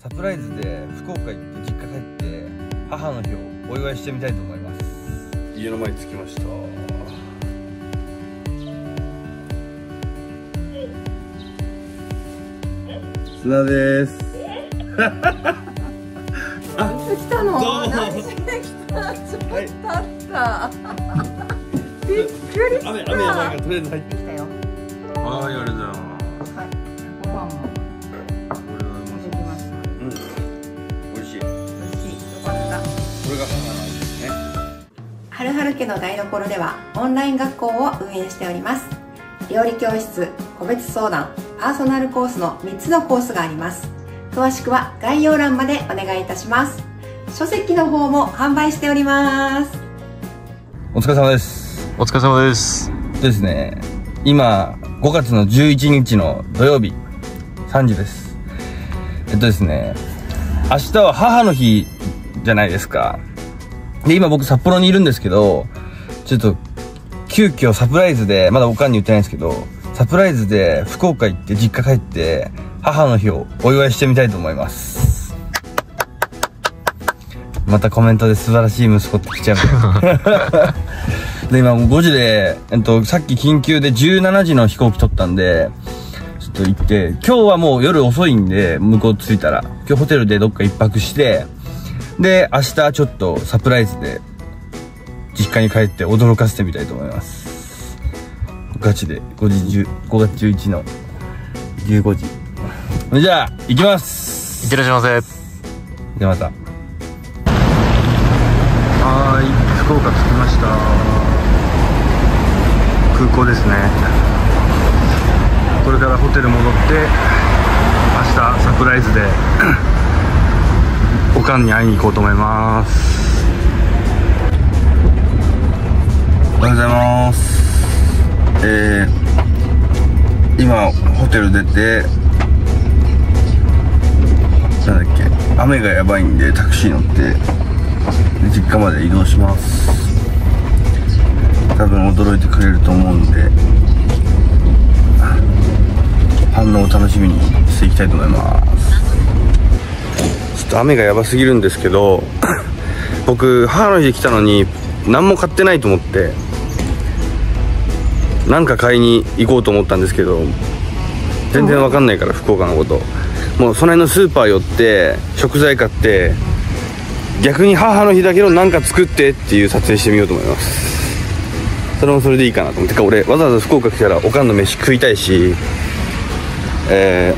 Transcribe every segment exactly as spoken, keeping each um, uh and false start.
サプライズで福岡行って実家帰って母の日をお祝いしてみたいと思います。家の前に着きました。砂です。 あ、来たの？ どうも。 何しに来た？ちょっと経った。びっくりした。 雨雨やばいからとりあえず入ってきたよ。はい、ありがとうございます。 はい。ご飯も。 これはうまそう。 できました。 うん。美味しい。 美味しい。よかった。 これが母なんですね。 はるはる家の台所ではオンライン学校を運営しております。料理教室、個別相談、パーソナルコースのみっつのコースがあります。詳しくは概要欄までお願いいたします。書籍の方も販売しております。 お疲れ様です。 お疲れ様です。 ですね。今ごがつのじゅういちにちの土曜日さんじです。えっとですね。明日は母の日じゃないですか。で、今僕札幌にいるんですけど、ちょっと急遽サプライズで、まだおかんに言ってないんですけど、サプライズで福岡行って実家帰って母の日をお祝いしてみたいと思います。またコメントで素晴らしい息子って来ちゃうで、今もうごじで、えっと、さっき緊急でじゅうしちじの飛行機取ったんで、ちょっと行って、今日はもう夜遅いんで、向こう着いたら、今日ホテルでどっか一泊して、で、明日ちょっとサプライズで、実家に帰って驚かせてみたいと思います。ガチで、ごじじゅう、ごがつじゅういちのじゅうごじ。じゃあ、行きます。 いってらっしゃいませ。 ではまた。はーい、福岡着きました。空港ですね。これからホテル戻って、明日サプライズでおかんに会いに行こうと思います。おはようございます。えー、今ホテル出て、なんだっけ、雨がやばいんでタクシー乗って実家まで移動します。多分驚いてくれると思うんで、反応を楽しみにしていきたいと思います。ちょっと雨がやばすぎるんですけど僕母の日で来たのに何も買ってないと思って、なんか買いに行こうと思ったんですけど、全然わかんないから福岡のこと。もうその辺のスーパー寄って食材買って、逆に母の日だけどなんか作ってっていう撮影してみようと思います。それもそれでいいかなと思って。てか俺わざわざ福岡来たらおかんの飯食いたいし、え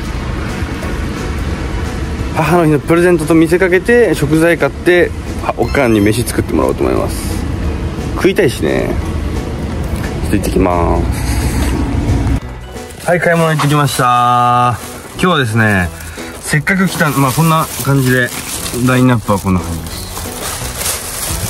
ー、母の日のプレゼントと見せかけて食材買っておかんに飯作ってもらおうと思います。食いたいしね。ちょっと行ってきます。はい、買い物行ってきました。今日はですね、せっかく来た、まあこんな感じでラインナップはこんな感じです。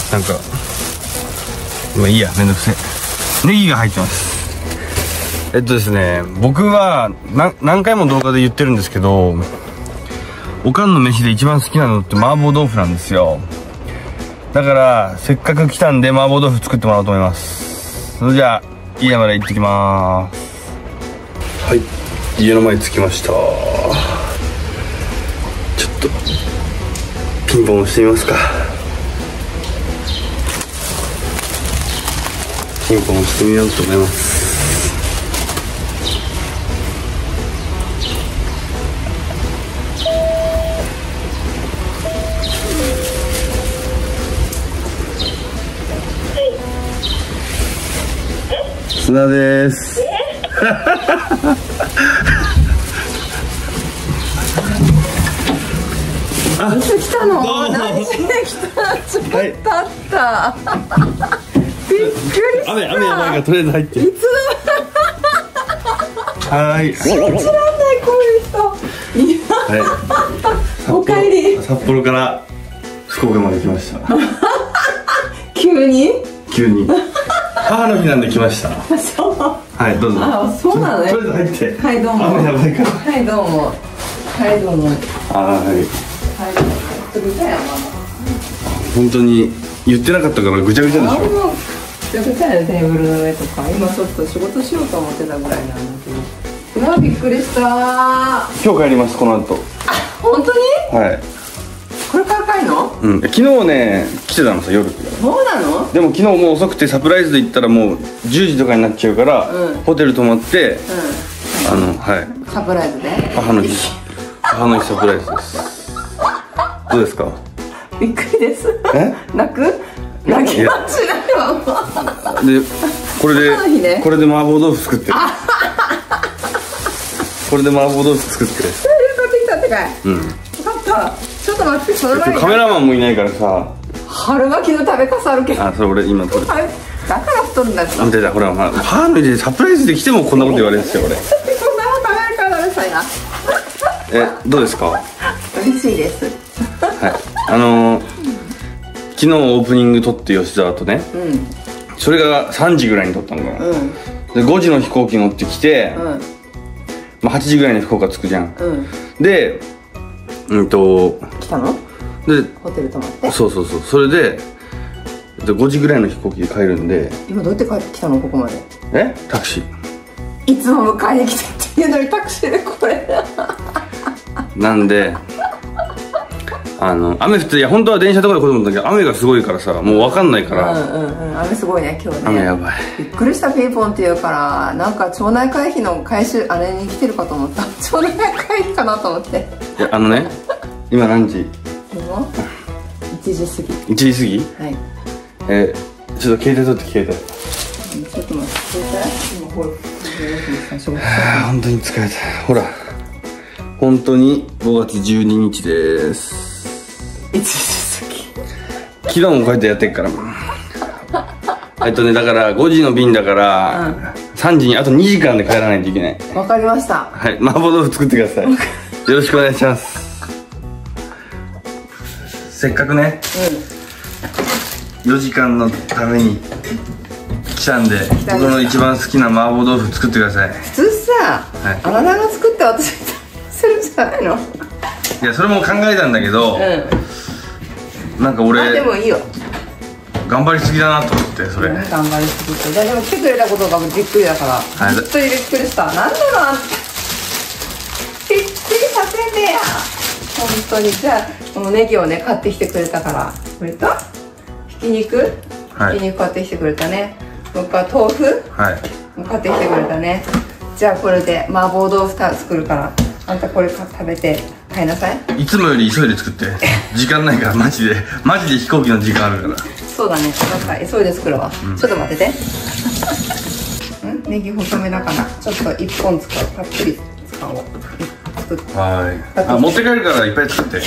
なんかまあいいや、めんどくせえ。ネギが入ってます。えっとですね、僕はな何回も動画で言ってるんですけど、おかんの飯で一番好きなのって麻婆豆腐なんですよ。だからせっかく来たんで麻婆豆腐作ってもらおうと思います。それじゃあ家まで行ってきまーす。はい、家の前に着きました。ちょっとピンポン押してみますか。ピンポン押してみようと思います。砂です。 あ、来たの？何しに来た？ちょっと経った。びっくりした。 雨雨やばいからとりあえず入って。 いつの？はい。 信じらんないこういう人。はい。おかえり。 札幌から福岡まで来ました。 急に？ 急に。母の日なんで来ました。 そう。 はい、どうぞ。 あ、そうなのね。 とりあえず入って。 はい、どうも。 雨やばいから。 はい、どうも。はい、どうも。 はい。 はい、ぐちゃぐちゃやな。 本当に言ってなかったからぐちゃぐちゃでしょ。 ぐちゃぐちゃやね、テーブルの上とか。今ちょっと仕事しようと思ってたぐらいなんだけど。うわ、びっくりした。 今日帰ります、この後。 あ、本当に？ はい。 これから帰るの？ うん、昨日ね来てたのさ、夜。 そうなの？ でも昨日もう遅くてサプライズで行ったらもうじゅうじとかになっちゃうから、うん、ホテル泊まって、うん、あのはいサプライズで母の日母の日サプライズです。どうですか？ びっくりです。 え？ 泣く？泣きはしないわ。 でこれで、ね、これで麻婆豆腐作ってこれで麻婆豆腐作って買ってきたってかい。うん、分かった。ちょっと待って、その前にカメラマンもいないからさ、 春巻きの食べかさあるけど。 あ、それ俺今撮る。だから太んだよ。 見てた、ほら、母の日でサプライズで来てもこんなこと言われるんですよ、俺。 そんなの食べるからダメさいな。 え、どうですか？ 嬉しいです。 はい、あのー、昨日オープニング撮って吉沢とね、うん、それがさんじぐらいに撮ったのかな、うん、でごじの飛行機乗ってきて、うん、まあはちじぐらいに福岡着くじゃん、うん、でうんと来たの？でホテル泊まって、 そうそうそう、それででごじぐらいの飛行機で帰るんで。 今どうやって帰ってきたの？ここまで。 え？タクシー。いつも迎えに来てっていうのにタクシーでこれなんであの雨降って、いや本当は電車とかで来ると思ったんだけど、雨がすごいからさ、もう分かんないから。 うんうんうん、雨すごいね今日ね。 雨やばい。 びっくりした。ピンポンって言うからなんか町内会費の回収あれに来てるかと思った。町内会費かなと思って。 いやあのね、今何時？ 今いちじ過ぎ。 いちじ過ぎ？ はい。 えー、ちょっと携帯取って携帯。 ちょっと待って、携帯？今ほらはあ、本当に疲れた。ほら本当にごがつじゅうににちです。 いちじ過ぎ。 昨日もこうやってやってっからえっとね、だからごじの便だから、うん、さんじにあとにじかんで帰らないといけない。 わかりました。 はい、麻婆豆腐作ってください。よろしくお願いします。せっかくね、うん、よじかんのために来たんで、僕の一番好きな麻婆豆腐作ってください。 普通さ、はい、あなたが作って私するんじゃないの？ いや、それも考えたんだけど、うん、なんか俺あでもいいよ、 頑張りすぎだなと思って。それ、 うん、頑張りすぎて。でも来てくれたことがびっくりだから、はい、ずっとびっくりした。なんだろう、あんたびっくりさせんでや本当に。じゃあこのネギをね買ってきてくれたから、これとひき肉、はい、ひき肉買ってきてくれたね。それから豆腐、はい、買ってきてくれたね。じゃあこれで麻婆豆腐作るから、あんたこれ食べて帰りなさい。 いつもより急いで作って。時間ないから、マジでマジで飛行機の時間あるから。 そうだね、なんか急いで作るわ、うん、ちょっと待っててん、ネギ細めだからちょっといっぽん使う。たっぷり使おう。 はい、あ、持って帰るからいっぱい作って。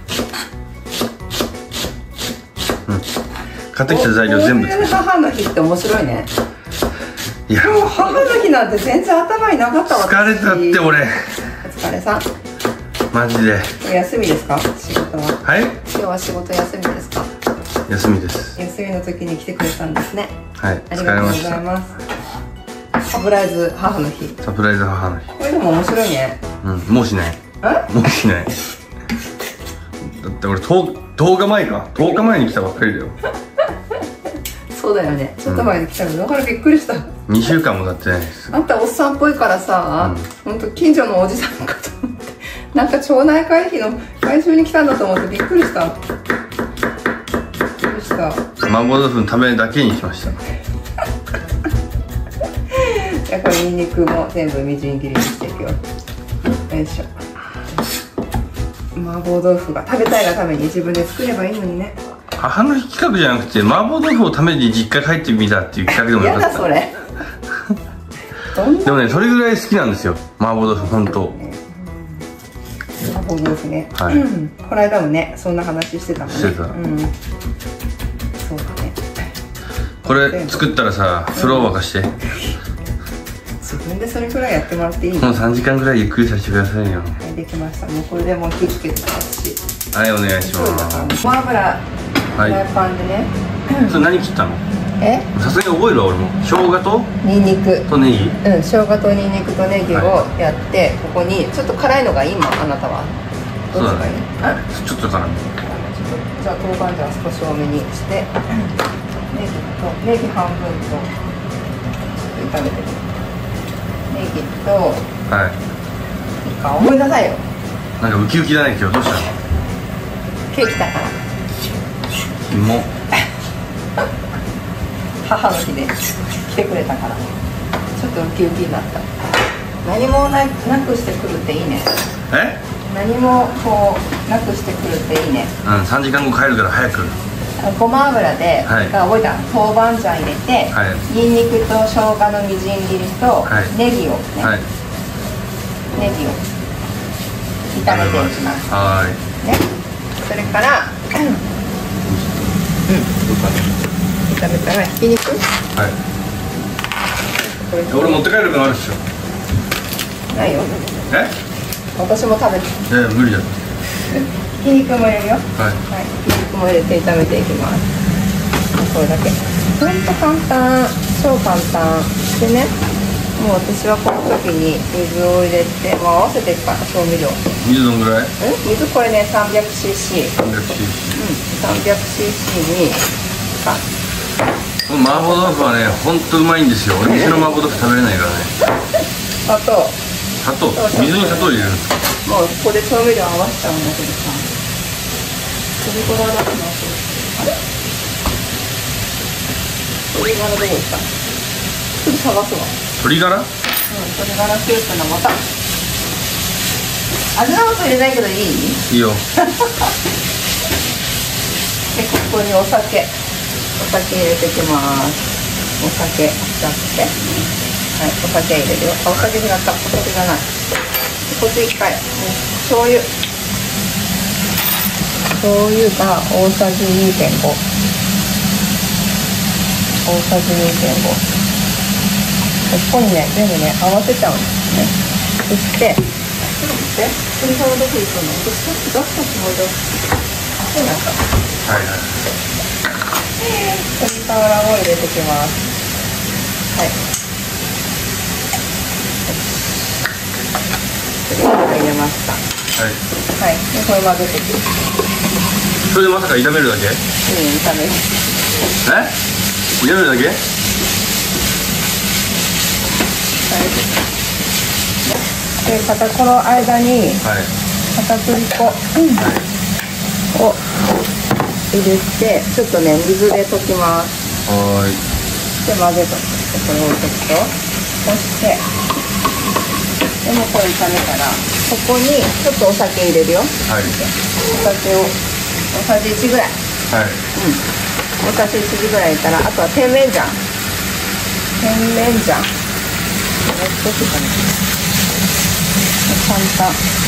うん、買ってきた材料全部作って。 母の日って面白いね。 いや、 もう母の日なんて全然頭になかったわ。 疲れたって俺。 お疲れさん。 マジで。 休みですか？仕事は。 はい。 今日は仕事休みですか？ 休みです。 休みの時に来てくれたんですね。 はい。 ありがとうございます。サプライズ母の日。 サプライズ母の日。 これでも面白いね。 うん、もうしない。 え？ もうしない。だって俺とおかまえか。とおかまえに来たばっかりだよ。 そうだよね。ちょっと前に来たのだからびっくりした。 にしゅうかんも経ってないです。 あんたおっさんっぽいからさ、うん、ほんと近所のおじさんかと思って、なんか町内会費の回収に来たんだと思ってびっくりした。びっくりした。 麻婆豆腐のためだけにしました。 じゃあこれニンニクも全部みじん切りにしていくよ。よいしょ。麻婆豆腐が食べたいがために自分で作ればいいのにね。 母の日企画じゃなくて麻婆豆腐をために実家帰ってみたっていう企画でもよかった。 やだそれ。 でもね、それぐらい好きなんですよ、麻婆豆腐。本当。 麻婆豆腐ね。 はい。うん、 この間もね、そんな話してたもんね。 してた。 うん。そうだね。 これ作ったらさ、それを沸かして。 自分でそれくらいやってもらっていい？ もうさんじかんぐらいゆっくりさせてくださいよ。 はい、できました。もうこれでもう火つけてますし。 はい、お願いします。 ごま油フライパンでね。 それ何切ったの？ え？ さすがに覚えるわ俺も。生姜とニンニクとネギ。 うん、生姜とニンニクとネギをやって、ここにちょっと辛いのがいいもん、あなたは。どっちがいい？あ？ ちょっと辛め。 じゃあ豆板醤少し多めにして、ネギとネギ半分とちょっと炒めてみる。ネギと、 はい。 いいか、思いなさいよ。 なんかウキウキだね今日。どうしたの？ ケーキだからもう母の日で来てくれたからちょっとウキウキになった。何もななくしてくるっていいね。 え何もこうなくしてくるっていいね。 うんさんじかんご帰るから早く。 ごま油で、 はい、 覚えた豆板醤入れて、はい、にんにくと生姜のみじん切りと、はい、ネギをね、はい、ネギを炒めていきます。はい、ね、それからうん炒めたらひき肉、はい、これ俺持って帰るのあるっしょ。 ないよ。 え私も食べて。 え無理だ。 ひき肉も入れるよ。 はい、 はい、ひき肉も入れて炒めていきます。これだけほんと簡単、超簡単でね。もう私はこの時に水を入れて、まあ、合わせていくから調味料。 水どんぐらい？ うん水これね さんびゃくシーシー。 さんびゃくシーシー。 うん さんびゃくシーシー にかこの麻婆豆腐はねほんとうまいんですよ。俺店の麻婆豆腐食べれないからね。 砂糖砂糖水に砂糖入れるんですか？ もうここで調味料合わせちゃうんだけどさ、鶏ガラだってなってる。あれ鶏ガラどこ行った？ちょっと探すわ。 鶏ガラ？うん、 鶏ガラスープの素。味の素入れないけどいい？ いいよ。 で、ここにお酒お酒入れてきます。お酒使ってはい、お酒入れるよ。あ、お酒じゃなかった。お酒じゃない。こっち一回。醤油。醤油が大さじ にてんご。大さじ にてんご。ここにね、全部ね、合わせちゃうんですね。そして、ちょっと待って。鶏ガラどこ行くの？私さっき出したつもりだ。あ、そうなんだ。 はいはい。 鶏ガラを入れてきます。はい。入れました。はい。はい。で、これ混ぜていく。 それでまさか炒めるだけ？うん、 炒める。 え？炒めるだけ？ で、かたこの間に、はい、片栗粉、うんはい、を入れて、ちょっとね、水で溶きます。 はい。 で、混ぜとく。これを置いとくと、そして。でもこれ炒めたらここにちょっとお酒入れるよ。はい。お酒を大さじいちぐらい。はい。うん。大さじいちぐらい入れたらあとは甜麺醤。甜麺醤。もう少しかな。簡単。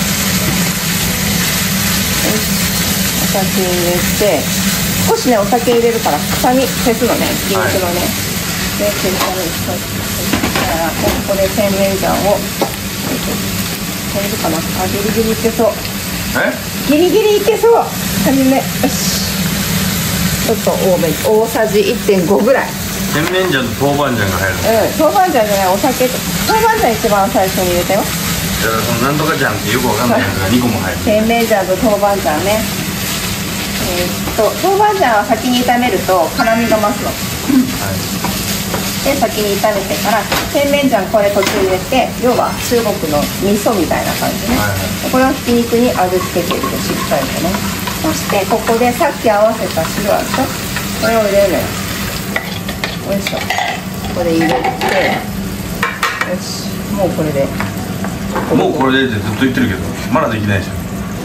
よし。お酒入れて少しねお酒入れるから臭み消すのね。ひき肉のね。はい、で消したらここで甜麺醤をこれかな。あ、ギリギリいけそう。 え？ ギリギリいけそう。はじめ、よし。ちょっと多め、大さじ いってんご ぐらい。 甜麺醤と豆板醤が入る。 うん、豆板醤じゃない、お酒と。豆板醤一番最初に入れたよ。 だからそのなんとか醤ってよくわかんないやつがにこも入る。 甜麺醤と豆板醤ね。えー、っと豆板醤は先に炒めると辛みが増すの。はい。で先に炒めてから甜麺醤これ途中入れて、要は中国の味噌みたいな感じね、はいはい、これをひき肉に味付けていくとしっかりとね。そしてここでさっき合わせた汁あるでしょ、これを入れるのよ。よいしょ、これ入れて、よし、もうこれでもうこれでってずっと言ってるけどまだできないでしょ。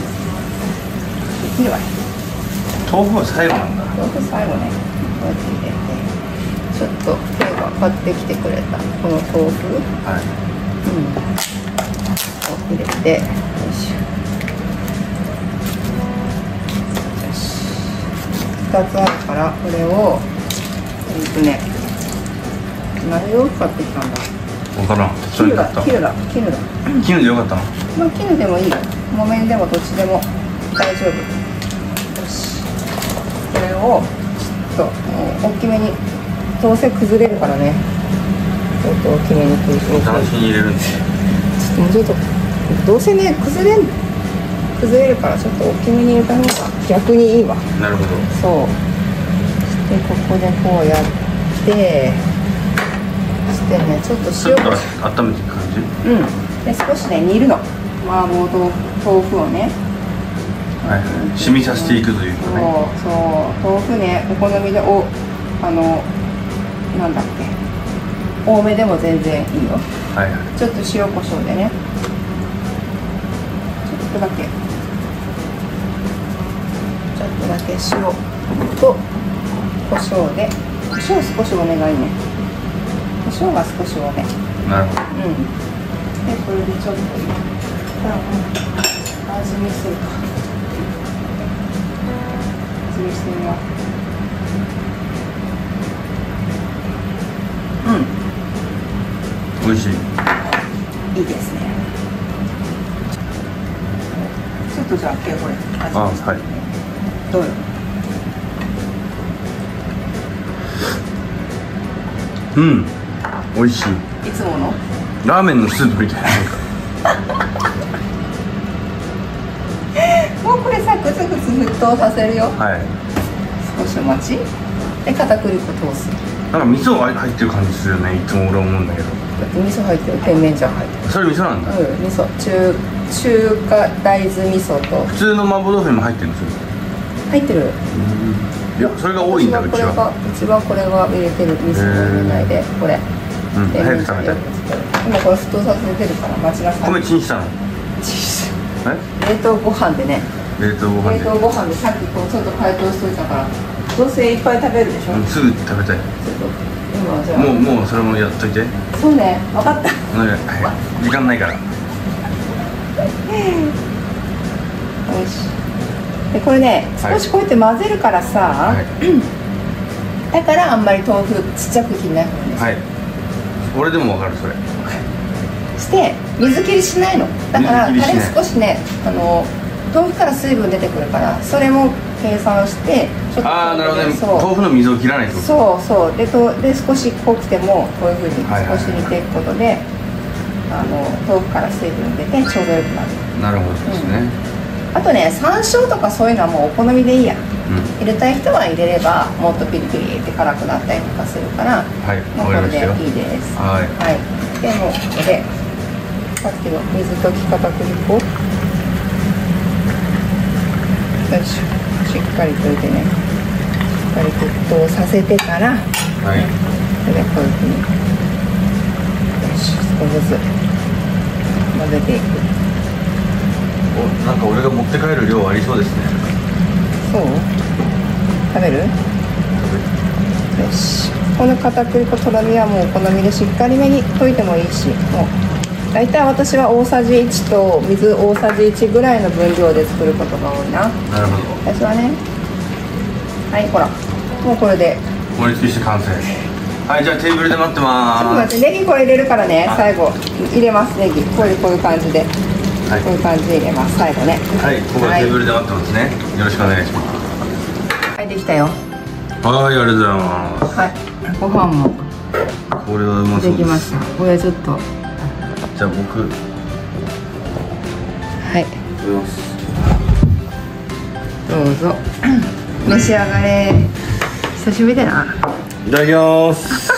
できるわよ。 豆腐は最後なんだ。 豆腐最後ね、こうやって入れて、ちょっと手が買ってきてくれたこの豆腐、はい、うん、を入れて、よいしょ、よし、ふたつあるからこれをえっとね、何を買ってきたんだ。 分からん。 絹だ、絹だ、絹だ。 絹でよかったの？ まあ絹でもいいよ。木綿でもどっちでも大丈夫。よし、これをちょっと大きめに。どうせ崩れるからね。ちょっと大きめに崩れる。 楽しみに入れるんですね。 ちょっともうちょっとどうせね崩れん崩れるからちょっと大きめに入れた方が逆にいいわ。 なるほど。 そう。でここでこうやってしてね、ちょっと塩ちょっと温めていく感じ。 うん。で少しね煮るの。麻婆豆腐豆腐をね。 はい、染みさせていくというかね。 そうそう豆腐ね、お好みでおあのなんだっけ多めでも全然いいよ。はい、はい、ちょっと塩コショウでね、ちょっとだけちょっとだけ塩とコショウで、コショウ少し多めがいいね。コショウが少し多め。 なるほど。 うん。でこれでちょっと一旦味見するか。味見してみよう。うん。 美味しい。 いいですね。ちょっとじゃあこれ味見してみよう。 あ、はい。 どうよ。 うん。美味しい。 いつものラーメンのスープみたいな。 もうこれさ、グツグツ沸騰させるよ。 はい。 少しお待ち。で片栗粉通す。 なんか味噌が入ってる感じするよね。いつも俺思うんだけど。 だって味噌入ってる、甜麺醤入ってる。 それ味噌なんだ。 うん、味噌、中中華大豆味噌と。 普通の麻婆豆腐にも入ってるんですよ。 入ってる。 いや、それが多いんだ。うちは。 うちはこれは入れてる。味噌を入れないで、これ。 うん、早く食べたい。 今これ沸騰させてるから待ちなさい。 米チンしたの？ チンした。 え？ 冷凍ご飯でね。 冷凍ご飯で。 冷凍ご飯でさっきこうちょっと解凍しといたから。どうせいっぱい食べるでしょ。 うん、すぐ食べたい。 今じゃあ。 もうもうそれもやっといて。 そうね、分かった。 はい。時間ないから。 よし。でこれね、少しこうやって混ぜるからさ。はい、だからあんまり豆腐ちっちゃく切んない方がいいんです。はい。 俺でも分かるそれ。 して水切りしないの。だからタレ少しね、あの豆腐から水分出てくるからそれも計算してちょっと。ああ、なるほどね。豆腐の水を切らないと。 そうそうでとで少し濃くてもこういうふうに少し煮ていくことで、あの豆腐から水分出てちょうどよくなる。 なるほどですね。 うん、あとね、山椒とかそういうのはもうお好みでいいや。うん、入れたい人は入れればもっとピリピリって辛くなったりとかするから、はい、もうこれでいいです。はい、はい、でもうここでさっきの水溶き片栗粉よししっかり溶いてね、しっかり沸騰させてから、はい、それでこういうふうによし少しずつ混ぜていく。 お、なんか俺が持って帰る量ありそうですね。 そう食べる？よし、この片栗粉とろみはもうお好みでしっかりめに溶いてもいいし、もう大体私は大さじいちと水大さじいちぐらいの分量で作ることが多いな。 なるほど。 私はね、はい、ほらもうこれで盛り付けして完成。はい、じゃあテーブルで待ってまーす。 ちょっと待って、ネギこれ入れるからね、最後入れます。ネギこういうこういう感じで、はい、こういう感じで入れます最後ね。 はい、僕はテーブルで待ってますね、はい、よろしくお願いします。 はい、できたよ。 はい、ありがとうございます。 はい、ご飯もこれはうまそうです。 できました。これちょっとじゃあ僕はいどうぞ召し上がれ。久しぶりだな。 いただきます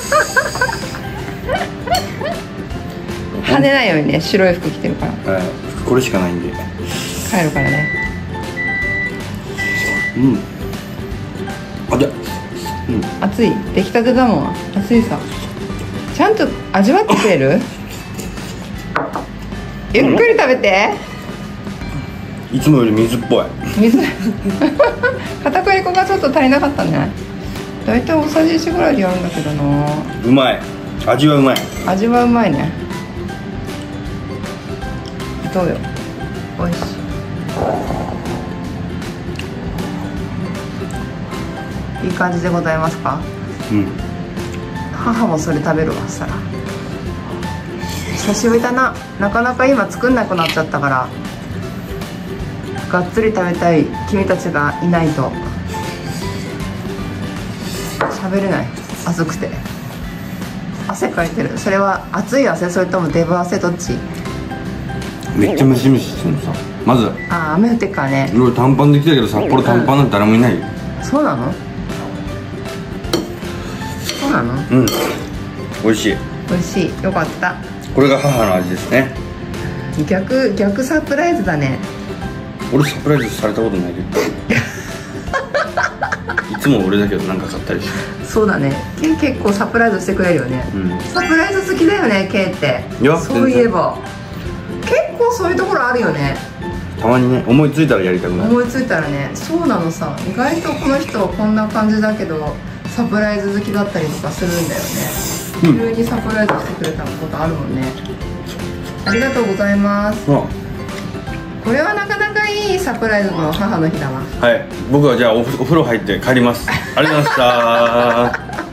跳ねないようにね、白い服着てるから。 はい、これしかないんで帰るからね。 うん、あ、じゃ、うん、 熱い、出来たてだもん。熱いさ、ちゃんと味わってくれる？ゆっくり食べて。 いつもより水っぽい。 水片栗粉がちょっと足りなかったね。だいたい大さじいちぐらいでやるんだけどな。 うまい、味はうまい。 味はうまいね。どうよ、おいしい。いい感じでございますか？うん。母もそれ食べるわ、したら。久しぶりだな。なかなか今作んなくなっちゃったから、がっつり食べたい君たちがいないと喋れない。暑くて汗かいてる。それは暑い汗、それともデブ汗、どっち？ めっちゃムシムシしてるのさ。まずああ、雨降ってっからね。 俺短パンで来たけど札幌短パンなんて誰もいないよ。 そうなの？そうなの？ うん、美味しい。 美味しい、よかった。 これが母の味ですね。 逆逆サプライズだね。 俺サプライズされたことないでいつも俺だけどなんか買ったりして。 そうだね、ケイ結構サプライズしてくれるよね、うん、サプライズ好きだよねケイって。いやそういえば結構そういうところあるよね。 たまにね、思いついたらやりたくなる。 思いついたらね、そうなのさ。意外とこの人はこんな感じだけどサプライズ好きだったりとかするんだよね、うん、急にサプライズしてくれたことあるもんね。ありがとうございます。あ、これはなかなかいいサプライズの母の日だわ。 はい、僕はじゃあ お, お風呂入って帰ります。ありがとうございました